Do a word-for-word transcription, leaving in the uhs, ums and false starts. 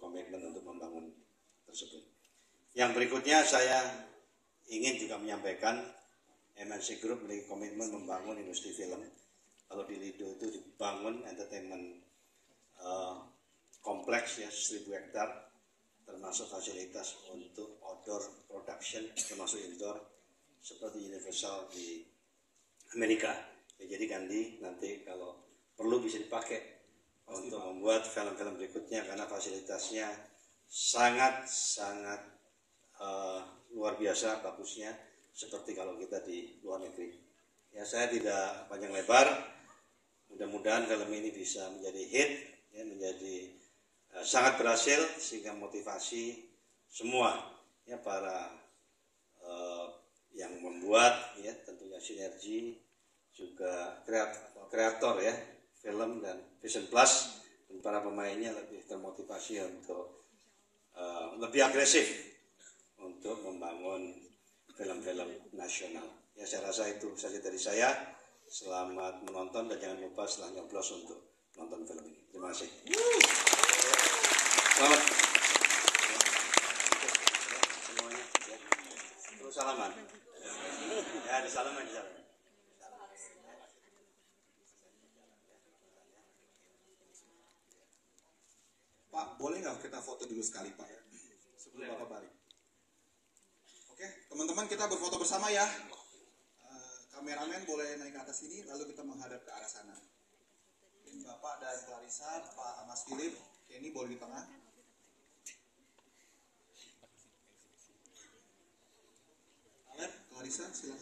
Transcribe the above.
berkomitmen untuk membangun tersebut. Yang berikutnya saya ingin juga menyampaikan M N C Group memiliki komitmen membangun industri film. Kalau di Lido itu dibangun entertainment uh, kompleks ya, seribu hektar, termasuk fasilitas untuk outdoor production, termasuk indoor, seperti Universal di Amerika. Ya, jadi Gandhi nanti kalau perlu bisa dipakai Pasti untuk Pak. membuat film-film berikutnya, karena fasilitasnya sangat-sangat uh, luar biasa bagusnya, seperti kalau kita di luar negeri. Ya, saya tidak panjang lebar, mudah-mudahan film ini bisa menjadi hit, ya, menjadi uh, sangat berhasil, sehingga motivasi semua ya para uh, yang membuat, ya tentunya sinergi, juga kreator ya film dan Vision Plus, dan para pemainnya lebih termotivasi untuk uh, lebih agresif untuk membangun film-film nasional. Ya, saya rasa itu saja dari saya. Selamat menonton dan jangan lupa setelah nyoblos untuk nonton film ini. Terima kasih. Selamat. Semuanya. Ya. Terus salaman. Ya, ada salaman di sana. Pak, boleh nggak kita foto dulu sekali Pak, sebelum Bapak balik? Oke, teman-teman kita berfoto bersama ya. Uh, kameramen boleh naik ke atas sini, lalu kita menghadap ke arah sana. Bapak dan Clarissa, Pak Mas Philip, Kenny boleh di tengah. Alep, Clarissa, silakan.